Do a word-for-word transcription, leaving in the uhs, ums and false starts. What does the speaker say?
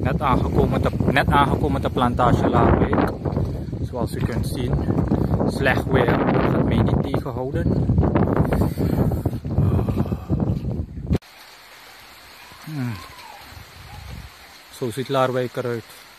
net aangekomen te, net aangekomen te plantage Laarwijk. Zoals u kunt zien, slecht weer, dat gaat mij niet tegenhouden. Hmm. Zo ziet Laarwijk eruit.